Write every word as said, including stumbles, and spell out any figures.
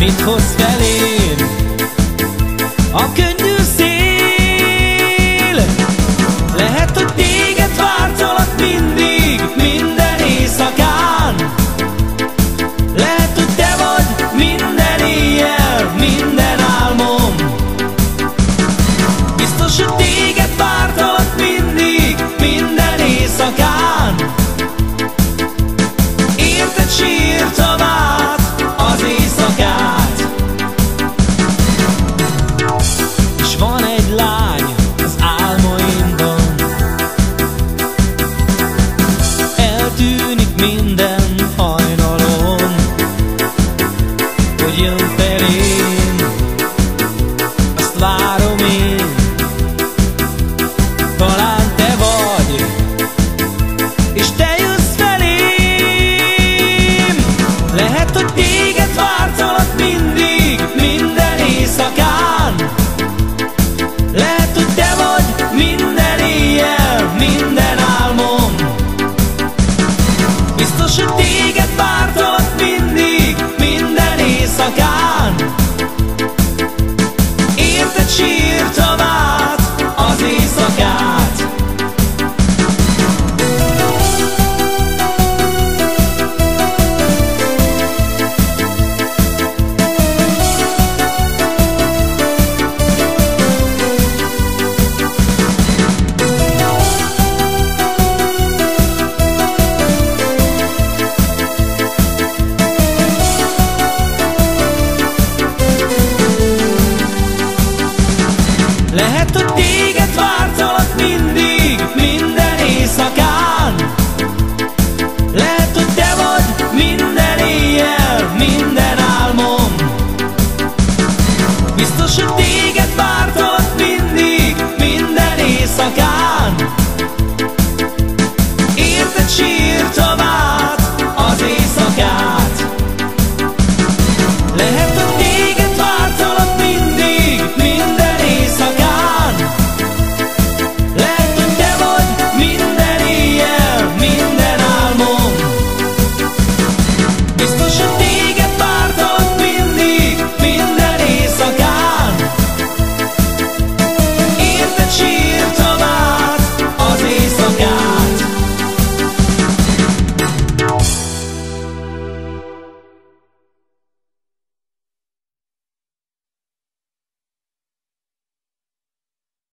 mit hoz felém a könnyű szél. Lehet, hogy téged vártalak mindig, minden éjszakán. Lehet, hogy te vagy minden éjjel, minden álmom. Biztos, hogy téged vártalak mindig, minden éjszakán. Érted sírtam át az éjszakát. És van egy lány az álmaimban, eltűnik minden hajnalon, hogy jön felém, azt várom én. Talán te vagy, és te jössz felém. Lehet, hogy téged